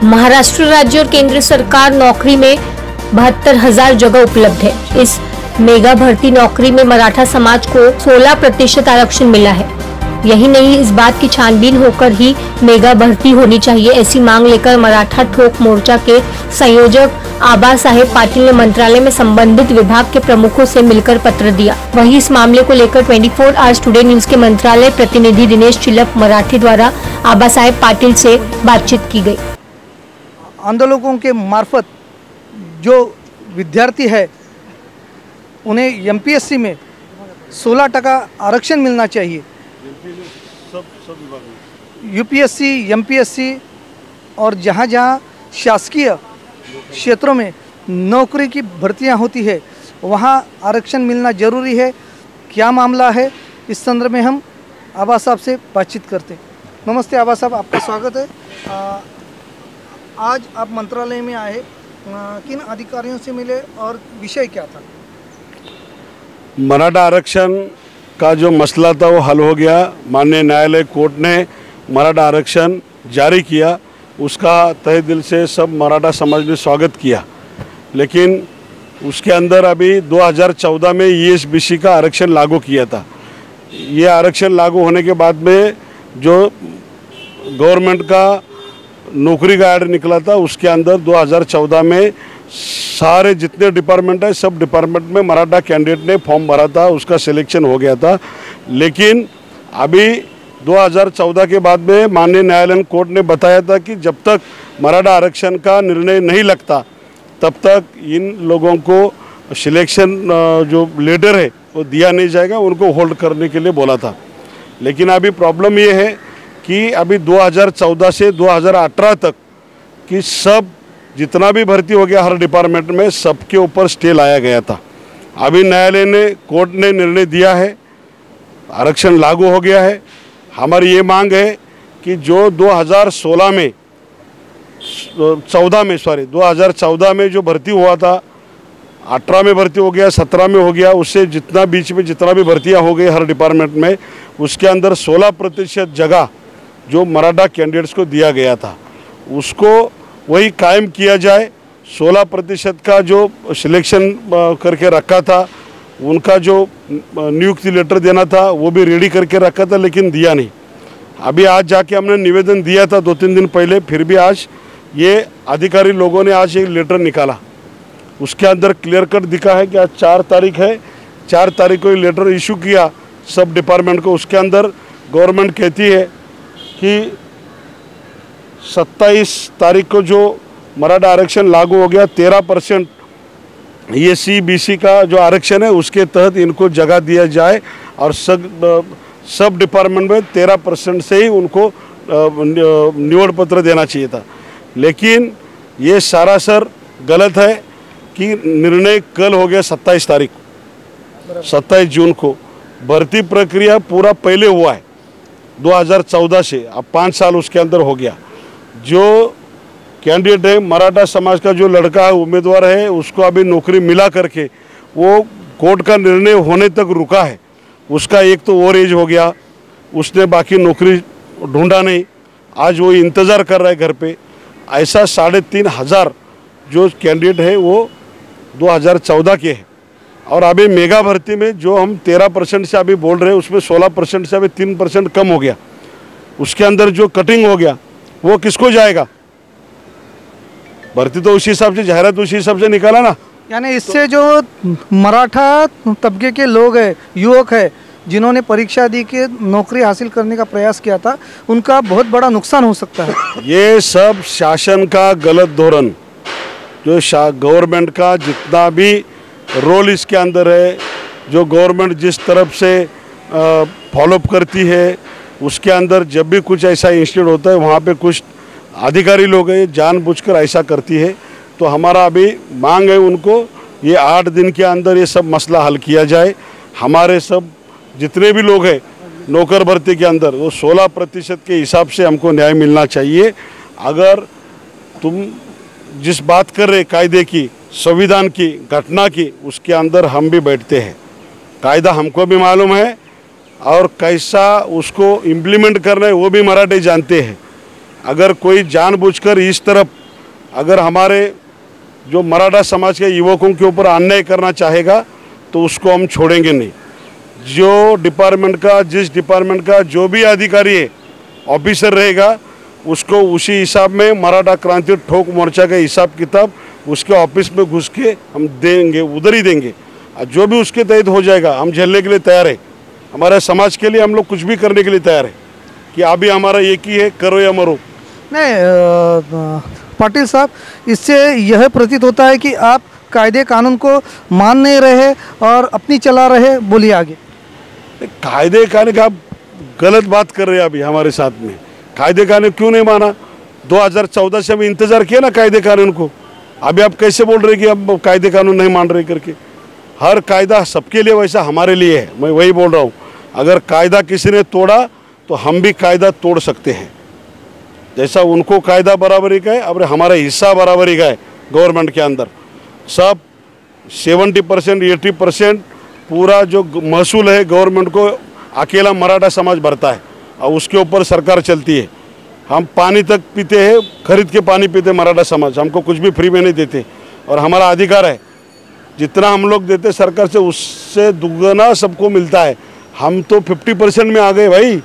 महाराष्ट्र राज्य और केंद्र सरकार नौकरी में 72,000 जगह उपलब्ध है। इस मेगा भर्ती नौकरी में मराठा समाज को 16% आरक्षण मिला है। यही नहीं, इस बात की छानबीन होकर ही मेगा भर्ती होनी चाहिए, ऐसी मांग लेकर मराठा ठोक मोर्चा के संयोजक आबा साहेब पाटिल ने मंत्रालय में संबंधित विभाग के प्रमुखों से मिलकर पत्र दिया। वहीं इस मामले को लेकर 24 आवर्स टुडे न्यूज के मंत्रालय प्रतिनिधि दिनेश चिल्लप मराठी द्वारा आबा साहेब पाटिल से बातचीत की गई। आंदोलकों के मार्फत जो विद्यार्थी है उन्हें एमपीएससी में 16% आरक्षण मिलना चाहिए। यूपीएससी, एमपीएससी और जहाँ जहाँ शासकीय क्षेत्रों में नौकरी की भर्तियां होती है वहाँ आरक्षण मिलना जरूरी है। क्या मामला है, इस संदर्भ में हम आबा साहब से बातचीत करते हैं। नमस्ते आबा साहब, आपका स्वागत है। आज आप मंत्रालय में आए, किन अधिकारियों से मिले और विषय क्या था? मराठा आरक्षण का जो मसला था वो हल हो गया। माननीय न्यायालय कोर्ट ने मराठा आरक्षण जारी किया, उसका तहे दिल से सब मराठा समाज ने स्वागत किया। लेकिन उसके अंदर अभी 2014 में ईएसबीसी का आरक्षण लागू किया था। ये आरक्षण लागू होने के बाद में जो गवर्नमेंट का नौकरी का ऐड निकला था उसके अंदर 2014 में सारे जितने डिपार्टमेंट है सब डिपार्टमेंट में मराठा कैंडिडेट ने फॉर्म भरा था, उसका सिलेक्शन हो गया था। लेकिन अभी 2014 के बाद में माननीय न्यायालय कोर्ट ने बताया था कि जब तक मराठा आरक्षण का निर्णय नहीं लगता तब तक इन लोगों को सिलेक्शन जो लेटर है वो दिया नहीं जाएगा, उनको होल्ड करने के लिए बोला था। लेकिन अभी प्रॉब्लम ये है कि अभी 2014 से 2018 तक कि सब जितना भी भर्ती हो गया हर डिपार्टमेंट में सबके ऊपर स्टे लाया गया था। अभी न्यायालय ने कोर्ट ने निर्णय दिया है, आरक्षण लागू हो गया है। हमारी ये मांग है कि जो 2014 में जो भर्ती हुआ था, 18 में भर्ती हो गया, 17 में हो गया, उससे जितना बीच में जितना भी भर्तियां हो गई हर डिपार्टमेंट में, उसके अंदर 16% जगह जो मराठा कैंडिडेट्स को दिया गया था उसको वही कायम किया जाए। 16% का जो सिलेक्शन करके रखा था, उनका जो नियुक्ति लेटर देना था वो भी रेडी करके रखा था, लेकिन दिया नहीं। अभी आज जाके हमने निवेदन दिया था 2-3 दिन पहले, फिर भी आज ये अधिकारी लोगों ने आज एक लेटर निकाला, उसके अंदर क्लियर कट दिखा है कि आज 4 तारीख है, 4 तारीख को ये लेटर इशू किया सब डिपार्टमेंट को। उसके अंदर गवर्नमेंट कहती है कि 27 तारीख को जो मराठा आरक्षण लागू हो गया, 13% एससी बीसी का जो आरक्षण है उसके तहत इनको जगह दिया जाए और सब डिपार्टमेंट में 13% से ही उनको निवड पत्र देना चाहिए था। लेकिन ये सरासर गलत है कि निर्णय कल हो गया 27 तारीख, 27 जून को। भर्ती प्रक्रिया पूरा पहले हुआ है 2014 से, अब 5 साल उसके अंदर हो गया। जो कैंडिडेट है मराठा समाज का जो लड़का है उम्मीदवार है, उसको अभी नौकरी मिला करके वो कोर्ट का निर्णय होने तक रुका है। उसका एक तो ओवर एज हो गया, उसने बाकी नौकरी ढूंढा नहीं, आज वो इंतज़ार कर रहा है घर पे। ऐसा 3,500 जो कैंडिडेट है वो 2014 के हैं। और अभी मेगा भर्ती में जो हम 13% से अभी बोल रहे हैं उसमें 16% से अभी 3% कम हो गया। उसके अंदर जो कटिंग हो गया वो किसको जाएगा? भर्ती तो उसी हिसाब से, जाहिरात उसी हिसाब से निकाला ना। यानी इससे जो मराठा तबके के लोग हैं, युवक है, जिन्होंने परीक्षा दी के नौकरी हासिल करने का प्रयास किया था, उनका बहुत बड़ा नुकसान हो सकता है। ये सब शासन का गलत धोरण, जो गवर्नमेंट का जितना भी रोल इसके अंदर है, जो गवर्नमेंट जिस तरफ से फॉलोअप करती है, उसके अंदर जब भी कुछ ऐसा इंसिडेंट होता है वहाँ पे कुछ अधिकारी लोग हैं जानबूझकर ऐसा करती है। तो हमारा अभी मांग है उनको, ये 8 दिन के अंदर ये सब मसला हल किया जाए। हमारे सब जितने भी लोग हैं नौकर भर्ती के अंदर वो 16% के हिसाब से हमको न्याय मिलना चाहिए। अगर तुम जिस बात कर रहे कायदे की, संविधान की, घटना की, उसके अंदर हम भी बैठते हैं। कायदा हमको भी मालूम है और कैसा उसको इम्प्लीमेंट करना है वो भी मराठी जानते हैं। अगर कोई जानबूझकर इस तरफ अगर हमारे जो मराठा समाज के युवकों के ऊपर अन्याय करना चाहेगा तो उसको हम छोड़ेंगे नहीं। जो डिपार्टमेंट का जिस डिपार्टमेंट का जो भी अधिकारी है ऑफिसर रहेगा उसको उसी हिसाब में मराठा क्रांति ठोक मोर्चा का हिसाब किताब उसके ऑफिस में घुस के हम देंगे, उधर ही देंगे। और जो भी उसके तहत हो जाएगा हम झेलने के लिए तैयार है। हमारे समाज के लिए हम लोग कुछ भी करने के लिए तैयार है कि अभी हमारा एक ही है, करो या मरो। नहीं पाटिल साहब, इससे यह प्रतीत होता है कि आप कायदे कानून को मान नहीं रहे और अपनी चला रहे। बोलिए आगे। कायदे कानून का आप गलत बात कर रहे हैं। अभी हमारे साथ में कायदे कानून क्यों नहीं माना? 2014 से हम इंतजार किया ना कायदे कानून को। अभी आप कैसे बोल रहे कि अब कायदे कानून नहीं मान रहे करके? हर कायदा सबके लिए वैसा हमारे लिए है। मैं वही बोल रहा हूँ, अगर कायदा किसी ने तोड़ा तो हम भी कायदा तोड़ सकते हैं। जैसा उनको कायदा बराबरी का है, अब हमारा हिस्सा बराबरी का है। गवर्नमेंट के अंदर सब 70% 80% पूरा जो महसूल है गवर्नमेंट को अकेला मराठा समाज भरता है और उसके ऊपर सरकार चलती है। हम पानी तक पीते हैं, खरीद के पानी पीते मराठा समाज। हमको कुछ भी फ्री में नहीं देते और हमारा अधिकार है। जितना हम लोग देते सरकार से उससे दुगना सबको मिलता है। हम तो 50% में आ गए भाई।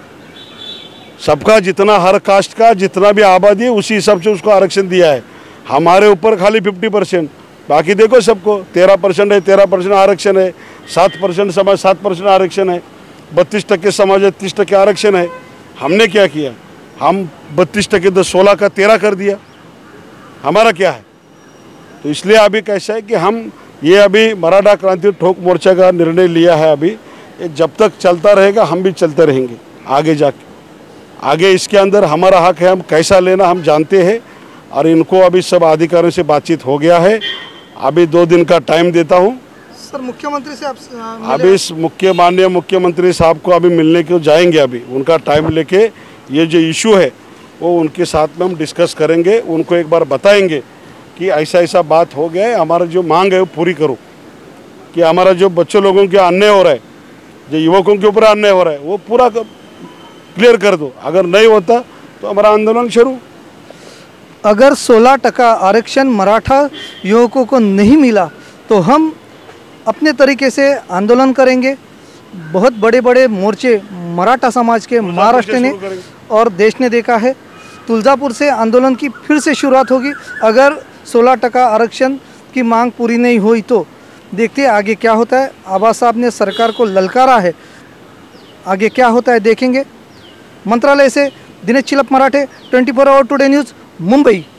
सबका जितना हर कास्ट का जितना भी आबादी है उसी हिसाब से उसको आरक्षण दिया है। हमारे ऊपर खाली 50%, बाकी देखो सबको 13% है, 13% आरक्षण है, 7% समाज 7% आरक्षण है, 32% समाज है, 30% आरक्षण है। हमने क्या किया? हम 32% तो 16 का 13 कर दिया। हमारा क्या है? तो इसलिए अभी कैसा है कि हम ये अभी मराठा क्रांति ठोक मोर्चा का निर्णय लिया है। अभी ये जब तक चलता रहेगा हम भी चलते रहेंगे आगे जाके। आगे इसके अंदर हमारा हक है, हम कैसा लेना हम जानते हैं और इनको अभी सब अधिकारियों से बातचीत हो गया है। अभी 2 दिन का टाइम देता हूँ। सर मुख्यमंत्री से आप अभी इस माननीय मुख्यमंत्री साहब को अभी मिलने को जाएंगे। अभी उनका टाइम लेके ये जो इशू है वो उनके साथ में हम डिस्कस करेंगे। उनको एक बार बताएंगे कि ऐसा ऐसा बात हो गया है, हमारा जो मांग है वो पूरी करो, कि हमारा जो बच्चों लोगों के अन्याय हो रहा है, जो युवकों के ऊपर अन्याय हो रहा है वो पूरा क्लियर कर दो। अगर नहीं होता तो हमारा आंदोलन शुरू। अगर 16% आरक्षण मराठा युवकों को नहीं मिला तो हम अपने तरीके से आंदोलन करेंगे। बहुत बड़े बड़े मोर्चे मराठा समाज के महाराष्ट्र ने और देश ने देखा है। तुलजापुर से आंदोलन की फिर से शुरुआत होगी। अगर 16% आरक्षण की मांग पूरी नहीं हुई तो देखते हैं आगे क्या होता है। आबा साहब ने सरकार को ललकारा है, आगे क्या होता है देखेंगे। मंत्रालय से दिनेश चिलप मराठे, 24 आवर टुडे न्यूज़, मुंबई।